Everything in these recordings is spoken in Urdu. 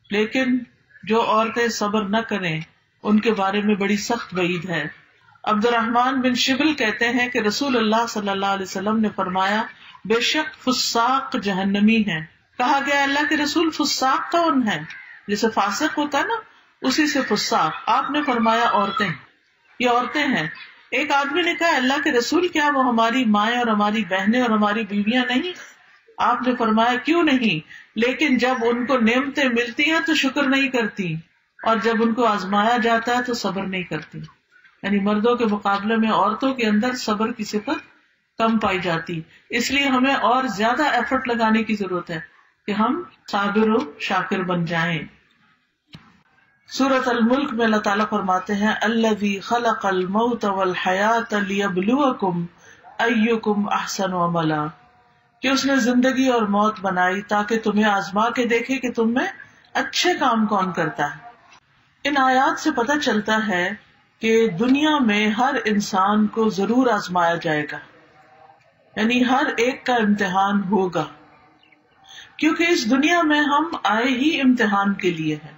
لیکن جو عورتیں صبر نہ کریں ان کے بارے میں بڑی سخت وعید ہے. عبد الرحمن بن شبل کہتے ہیں کہ رسول اللہ صلی اللہ علیہ وسلم نے فرمایا بے شک فساق جہنمی ہیں. کہا گیا اللہ کے رسول فساق کون ہے؟ جیسے فاسق ہوتا ہے نا اسی سے فساق. آپ نے فرمایا عورتیں، یہ عورتیں ہیں. ایک آدمی نے کہا اللہ کے رسول کیا وہ ہماری مائیں اور ہماری بہنیں اور ہماری بیویاں نہیں؟ آپ نے فرمایا کیوں نہیں، لیکن جب ان کو نعمتیں ملتی ہیں تو شکر نہیں کرتی اور جب ان کو آزمایا جاتا ہے تو صبر نہیں کرتی. یعنی مردوں کے مقابلے میں عورتوں کے اندر صبر کی صفت کم پائی جاتی. اس لیے ہمیں اور زیادہ ایفرٹ لگانے کی ضرورت ہے کہ ہم صابر و شاکر بن جائیں. سورۃ الملک میں اللہ تعالیٰ فرماتے ہیں الذی خلق الموت والحیاۃ لیبلوکم ایکم احسن عملا، کہ اس نے زندگی اور موت بنائی تاکہ تمہیں آزما کے دیکھے کہ تم میں اچھے کام کون کرتا ہے. ان آیات سے پتہ چلتا ہے کہ دنیا میں ہر انسان کو ضرور آزمایا جائے گا، یعنی ہر ایک کا امتحان ہوگا، کیونکہ اس دنیا میں ہم آئے ہی امتحان کے لیے ہیں.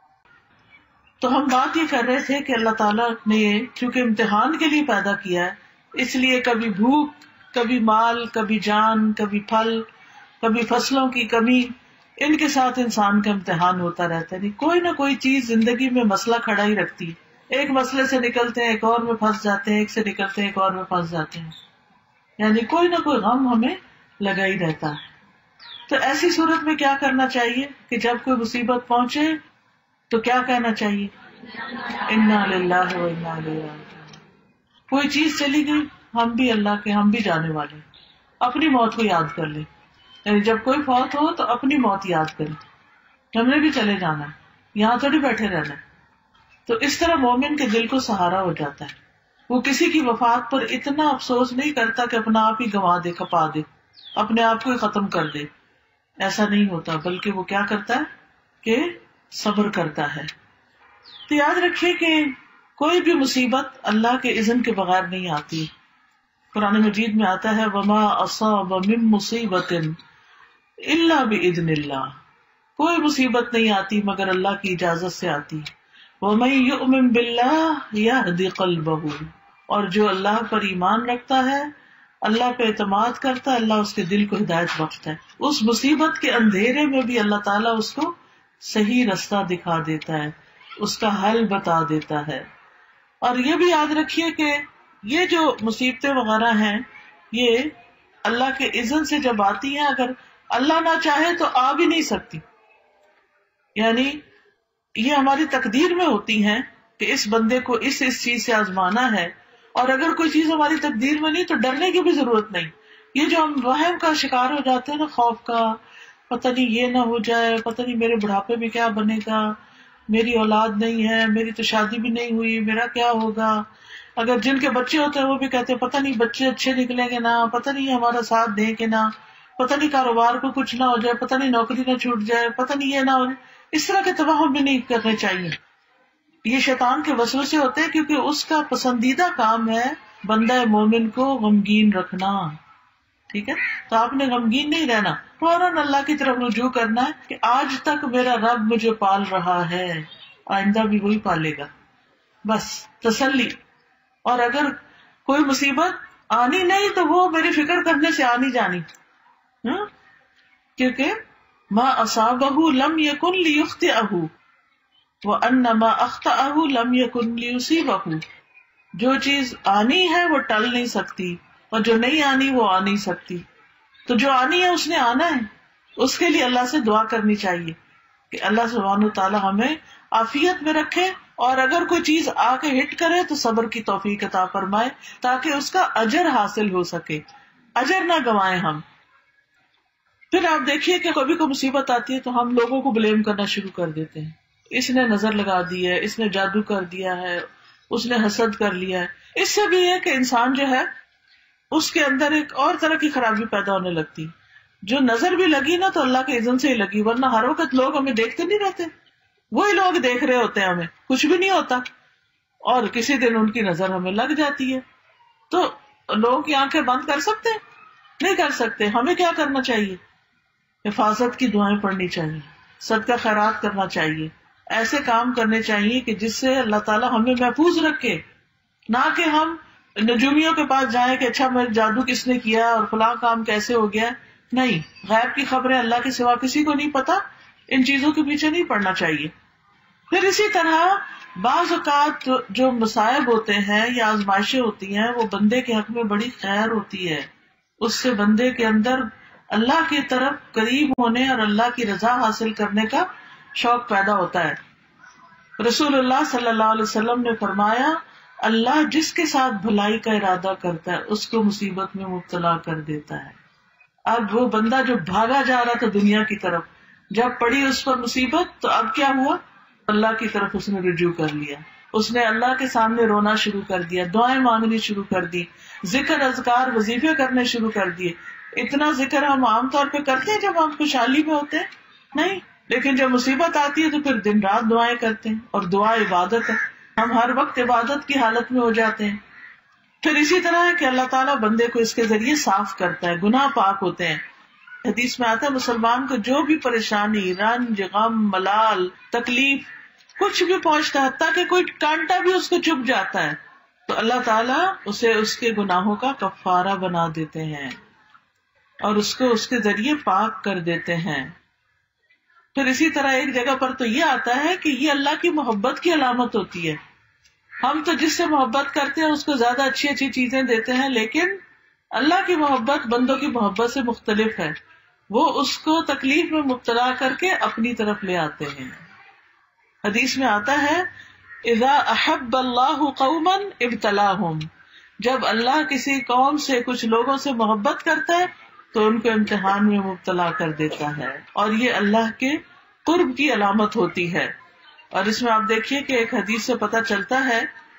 تو ہم بات یہ کر رہے تھے کہ اللہ تعالیٰ نے چونکہ امتحان کے لیے پیدا کیا ہے، اس لیے کبھی بھوک، کبھی مال، کبھی جان، کبھی پھل، کبھی فصلوں کی کمی، ان کے ساتھ انسان کا امتحان ہوتا رہتا ہے. نہیں کوئی نہ کوئی چیز زندگی میں مسئلہ کھڑا ہی رکھتی ہے. ایک مسئلے سے نکلتے ہیں ایک اور میں پھنس جاتے ہیں، ایک سے نکلتے ہیں ایک اور میں پھنس جاتے ہیں. یعنی کوئی نہ کوئی غم ہمیں لگا ہی رہتا ہے. تو ایسی صورت میں کیا کرنا چاہیے کہ جب کوئی مصیبت پہنچے تو کیا کہنا چاہیے؟ انا للہ و انا الیہ راجعون. کوئی چیز چلی گئی، ہم بھی اللہ کے، ہم بھی جانے والے. اپنی موت کو یاد کر لیں، یعنی جب کوئی فوت ہو تو اپنی موت یاد کریں، ہم نے بھی چلے جانا ہے، یہاں تھوڑی بیٹھے رہنا ہے. تو اس طرح مومن کے دل کو سہارا ہو جاتا ہے. وہ کسی کی وفات پر اتنا افسوس نہیں کرتا کہ اپنا آپ ہی گنوا دے، کھپا دے، اپنے آپ کو ہی ختم کر دے. ایسا نہیں ہوتا، بلکہ وہ کیا کرتا ہے کہ صبر کرتا ہے. تو یاد رکھیے کہ کوئی بھی مصیبت اللہ کے اذن کے بغیر نہیں آتی. قرآن مجید میں آتا ہے وما اصاب من مصیبت الا باذن اللہ، کوئی مصیبت نہیں آتی مگر اللہ کی اجازت سے آتی. ومن یؤمن باللہ یہد قلبہ، اور جو اللہ پر ایمان رکھتا ہے، اللہ پہ اعتماد کرتا ہے، اللہ اس کے دل کو ہدایت بخشتا ہے. اس مصیبت کے اندھیرے میں بھی اللہ تعالیٰ اس کو صحیح رستہ دکھا دیتا ہے، اس کا حل بتا دیتا ہے. اور یہ بھی یاد رکھیے کہ یہ جو مصیبتیں وغیرہ ہیں یہ اللہ کے اذن سے جب آتی ہیں، اگر اللہ نہ چاہے تو آ بھی نہیں سکتی. یعنی یہ ہماری تقدیر میں ہوتی ہیں کہ اس بندے کو اس چیز سے آزمانا ہے، اور اگر کوئی چیز ہماری تقدیر میں نہیں تو ڈرنے کی بھی ضرورت نہیں. یہ جو ہم وہم کا شکار ہو جاتے ہیں نا، خوف کا، پتہ نہیں یہ نہ ہو جائے، پتہ نہیں میرے بڑھاپے میں کیا بنے گا، میری اولاد نہیں ہے، میری تو شادی بھی نہیں ہوئی، میرا کیا ہوگا. اگر جن کے بچے ہوتے ہیں وہ بھی کہتے ہیں پتہ نہیں بچے اچھے نکلیں گے نہ، پتہ نہیں ہمارا ساتھ دیں گے نہ، پتہ نہیں کاروبار کو کچھ نہ ہو جائے، پتہ نہیں نوکری نہ چھوٹ جائے، پتہ نہیں یہ نہ ہو جائے. اس طرح کے توہم بھی نہیں کرنے چاہیے. یہ شیطان کے وسوسے ہوتے ہیں، کیونکہ اس کا پسندیدہ کام ہے بندہ مومن کو غمگین رکھنا. ٹھیک ہے، تو آپ نے غمگین نہیں رہنا، فوراً اللہ کی طرف رجوع کرنا ہے کہ آج تک میرا رب مجھے پال رہا ہے، آئندہ بھی وہی پالے گا. بس تسلی. اور اگر کوئی مصیبت آنی نہیں تو وہ میری فکر کرنے سے آنی جانی، کیونکہ ما اصابہ لم یکن لیخطئہ وان ما اخطأہ لم یکن لیصیبہ. جو چیز آنی ہے وہ ٹل نہیں سکتی، اور جو نہیں آنی وہ آ نہیں سکتی. تو جو آنی ہے اس نے آنا ہے. اس کے لیے اللہ سے دعا کرنی چاہیے کہ اللہ سبحانہ وتعالی ہمیں عافیت میں رکھے، اور اگر کوئی چیز آ کے ہٹ کرے تو صبر کی توفیق عطا فرمائے تاکہ اس کا اجر حاصل ہو سکے، اجر نہ گنوائیں ہم. پھر آپ دیکھیے کہ کبھی کوئی مصیبت آتی ہے تو ہم لوگوں کو بلیم کرنا شروع کر دیتے ہیں. اس نے نظر لگا دی ہے، اس نے جادو کر دیا ہے، اس نے حسد کر لیا ہے. اس سے بھی ہے کہ انسان جو ہے اس کے اندر ایک اور طرح کی خرابی پیدا ہونے لگتی. جو نظر بھی لگی نا تو اللہ کے اذن سے ہی لگی، ورنہ ہر وقت لوگ ہمیں دیکھتے نہیں رہتے، وہی لوگ دیکھ رہے ہوتے ہیں، ہمیں کچھ بھی نہیں ہوتا، اور کسی دن ان کی نظر ہمیں لگ جاتی ہے. تو لوگوں کی آنکھیں بند کر سکتے ہیں؟ نہیں کر سکتے. ہمیں کیا کرنا چاہیے؟ حفاظت کی دعائیں پڑھنی چاہیے. صدقہ خیرات کرنا چاہیے، ایسے کام کرنے چاہیے کہ جس سے اللہ تعالیٰ ہمیں محفوظ رکھے، نہ کہ ہم نجومیوں کے پاس جائیں کہ اچھا میرے جادو کس نے کیا اور فلاں کام کیسے ہو گیا. نہیں، غیب کی خبریں اللہ کے سوا کسی کو نہیں پتا، ان چیزوں کے پیچھے نہیں پڑنا چاہیے. پھر اسی طرح بعض اوقات جو مصائب ہوتے ہیں یا آزمائشیں ہوتی ہیں وہ بندے کے حق میں بڑی خیر ہوتی ہے، اس سے بندے کے اندر اللہ کی طرف قریب ہونے اور اللہ کی رضا حاصل کرنے کا شوق پیدا ہوتا ہے. رسول اللہ صلی اللہ علیہ وسلم نے فرمایا، اللہ جس کے ساتھ بھلائی کا ارادہ کرتا ہے اس کو مصیبت میں مبتلا کر دیتا ہے. اب وہ بندہ جو بھاگا جا رہا تھا دنیا کی طرف، جب پڑی اس پر مصیبت تو اب کیا ہوا؟ اللہ کی طرف اس نے رجوع کر لیا، اس نے اللہ کے سامنے رونا شروع کر دیا، دعائیں مانگنی شروع کر دی، ذکر اذکار وظیفے کرنے شروع کر دیے. اتنا ذکر ہم عام طور پہ کرتے ہیں جب ہم خوشحالی میں ہوتے ہیں؟ نہیں، لیکن جب مصیبت آتی ہے تو پھر دن رات دعائیں کرتے ہیں، اور دعا عبادت ہے، ہم ہر وقت عبادت کی حالت میں ہو جاتے ہیں. پھر اسی طرح ہے کہ اللہ تعالیٰ بندے کو اس کے ذریعے صاف کرتا ہے، گناہ پاک ہوتے ہیں. حدیث میں آتا ہے مسلمان کو جو بھی پریشانی، رنج، غم، ملال، تکلیف کچھ بھی پہنچتا ہے، حتیٰ کہ کوئی کانٹا بھی اس کو چبھ جاتا ہے، تو اللہ تعالیٰ اسے اس کے گناہوں کا کفارہ بنا دیتے ہیں اور اس کو اس کے ذریعے پاک کر دیتے ہیں. پھر اسی طرح ایک جگہ پر تو یہ آتا ہے کہ یہ اللہ کی محبت کی علامت ہوتی ہے. ہم تو جس سے محبت کرتے ہیں اس کو زیادہ اچھی اچھی چیزیں دیتے ہیں، لیکن اللہ کی محبت بندوں کی محبت سے مختلف ہے. وہ اس کو تکلیف میں مبتلا کر کے اپنی طرف لے آتے ہیں. حدیث میں آتا ہے اذا احب اللہ قوما ابتلاہم، جب اللہ کسی قوم سے، کچھ لوگوں سے محبت کرتا ہے تو ان کو امتحان میں مبتلا کر دیتا ہے، اور یہ اللہ کے قرب کی علامت ہوتی ہے. اور اس میں آپ دیکھیے کہ ایک حدیث سے پتہ چلتا ہے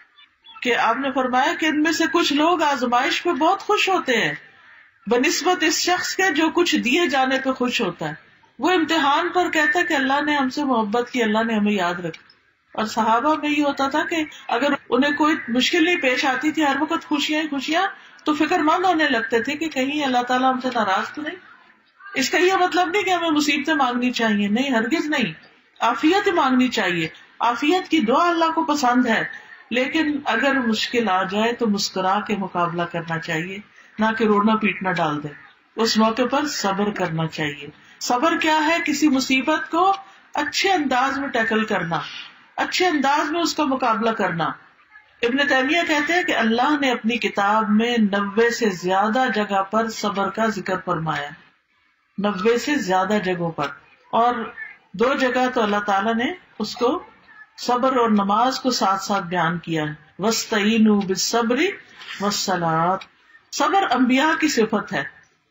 کہ آپ نے فرمایا کہ ان میں سے کچھ لوگ آزمائش پہ بہت خوش ہوتے ہیں بنسبت اس شخص کے جو کچھ دیے جانے پہ خوش ہوتا ہے. وہ امتحان پر کہتا ہے کہ اللہ نے ہم سے محبت کی، اللہ نے ہمیں یاد رکھا. اور صحابہ میں یہ ہوتا تھا کہ اگر انہیں کوئی مشکل نہیں پیش آتی تھی، ہر وقت خوشیاں ہی خوشیاں، تو فکر مند ہونے لگتے تھے کہ کہیں اللہ تعالیٰ ہم سے ناراض تو نہیں. اس کا یہ مطلب نہیں کہ ہمیں مصیبتیں مانگنی چاہیے، نہیں، ہرگز نہیں. عافیت مانگنی چاہیے، عافیت کی دعا اللہ کو پسند ہے، لیکن اگر مشکل آ جائے تو مسکرا کے مقابلہ کرنا چاہیے، نہ کہ رونا پیٹنا ڈال دے. اس موقع پر صبر کرنا چاہیے. صبر کیا ہے؟ کسی مصیبت کو اچھے انداز میں ٹیکل کرنا، اچھے انداز میں اس کا مقابلہ کرنا. ابن تیمیہ کہتے ہیں کہ اللہ نے اپنی کتاب میں 90 سے زیادہ جگہ پر صبر کا ذکر فرمایا، 90 سے زیادہ جگہوں پر، اور 2 جگہ تو اللہ تعالیٰ نے اس کو صبر اور نماز کو ساتھ ساتھ بیان کیا ہے. وَاسْتَعِینُوا بِالصَّبْرِ وَالصَّلَاةِ، صبر انبیاء کی صفت ہے.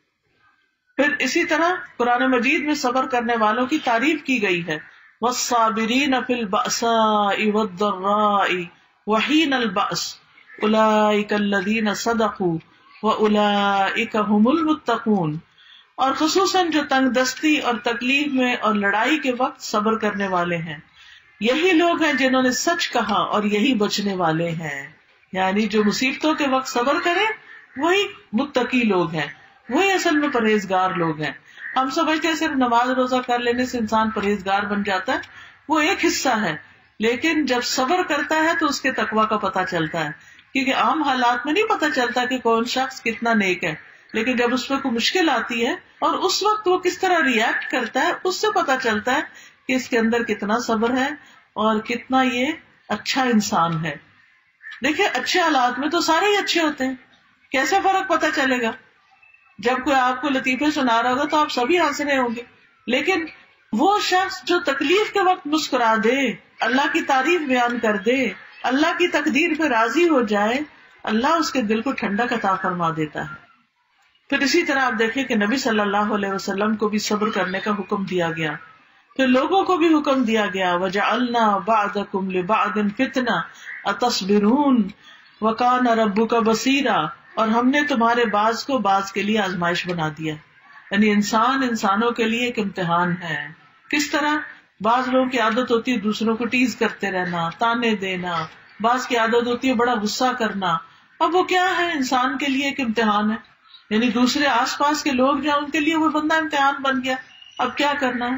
پھر اسی طرح قرآن مجید میں صبر کرنے والوں کی تعریف کی گئی ہے. وَالصَّابِرِينَ فِي الْبَأْسَاءِ وَالضَّرَّاءِ وَحِينَ الْبَأْسِ أُولَئِكَ الَّذِينَ صَدَقُوا وَأُولَئِكَ هُمُ الْمُتَّقُونَ، اور خصوصاً جو تنگ دستی اور تکلیف میں اور لڑائی کے وقت صبر کرنے والے ہیں، یہی لوگ ہیں جنہوں نے سچ کہا اور یہی بچنے والے ہیں. یعنی جو مصیبتوں کے وقت صبر کریں وہی متقی لوگ ہیں، وہی اصل میں پرہیزگار لوگ ہیں. ہم سمجھتے ہیں صرف نماز روزہ کر لینے سے انسان پرہیزگار بن جاتا ہے، وہ ایک حصہ ہے، لیکن جب صبر کرتا ہے تو اس کے تقویٰ کا پتہ چلتا ہے. کیونکہ عام حالات میں نہیں پتہ چلتا کہ کون شخص کتنا نیک ہے، لیکن جب اس پہ کوئی مشکل آتی ہے اور اس وقت وہ کس طرح ریئیکٹ کرتا ہے، اس سے پتہ چلتا ہے کہ اس کے اندر کتنا صبر ہے اور کتنا یہ اچھا انسان ہے. دیکھیں اچھے حالات میں تو سارے ہی اچھے ہوتے ہیں، کیسے فرق پتہ چلے گا؟ جب کوئی آپ کو لطیفے سنا رہا ہوگا تو آپ سبھی ہنس رہے ہوں گے، لیکن وہ شخص جو تکلیف کے وقت مسکرا دے، اللہ کی تعریف بیان کر دے، اللہ کی تقدیر پہ راضی ہو جائے، اللہ اس کے دل کو ٹھنڈک عطا فرما دیتا ہے. پھر اسی طرح آپ دیکھیں کہ نبی صلی اللہ علیہ وسلم کو بھی صبر کرنے کا حکم دیا گیا، پھر لوگوں کو بھی حکم دیا گیا وَجَعَلْنَا بَعْضَكُمْ لِبَعْضٍ فِتْنَةً أَتَصْبِرُونَ وَكَانَ رَبُّكَ بَصِيرًا، اور ہم نے تمہارے بعض کو بعض کے لیے آزمائش بنا دیا. یعنی انسان انسانوں کے لیے ایک امتحان ہے. کس طرح؟ بعض لوگوں کی عادت ہوتی ہے دوسروں کو ٹیز کرتے رہنا، تانے دینا، بعض کی عادت ہوتی ہے بڑا غصہ کرنا. اب وہ کیا ہے؟ انسان کے لیے ایک امتحان ہے. یعنی دوسرے آس پاس کے لوگ جو ان کے لیے وہ بندہ امتحان بن گیا. اب کیا کرنا ہے؟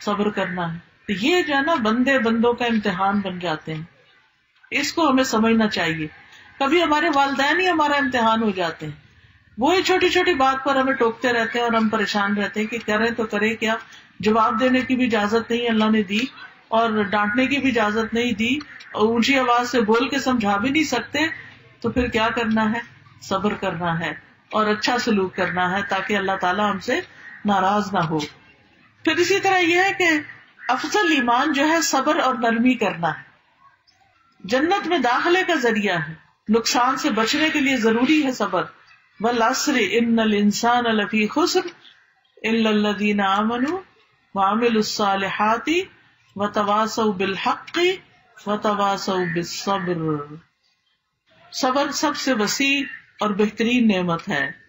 صبر کرنا ہے. تو یہ جو ہے نا بندوں کا امتحان بن جاتے ہیں. اس کو ہمیں سمجھنا چاہیے. کبھی ہمارے والدین ہی ہمارا امتحان ہو جاتے ہیں. وہی چھوٹی چھوٹی بات پر ہمیں ٹوکتے رہتے ہیں اور ہم پریشان رہتے ہیں کہ کریں تو کرے کیا. جواب دینے کی بھی اجازت نہیں اللہ نے دی, اور ڈانٹنے کی بھی اجازت نہیں دی, اور اونچی آواز سے بول کے سمجھا بھی نہیں سکتے. تو پھر کیا کرنا ہے؟ صبر کرنا ہے اور اچھا سلوک کرنا ہے تاکہ اللہ تعالیٰ ہم سے ناراض نہ ہو. پھر اسی طرح یہ ہے کہ افضل ایمان جو ہے صبر اور نرمی کرنا ہے. جنت میں داخلے کا ذریعہ ہے. نقصان سے بچنے کے لیے ضروری ہے صبر. والعصر ان الانسان لفی خسر الا الذین آمنوا وعملوا الصالحات وتواصوا بالحق وتواصوا بالصبر. صبر سب سے وسیع اور بہترین نعمت ہے.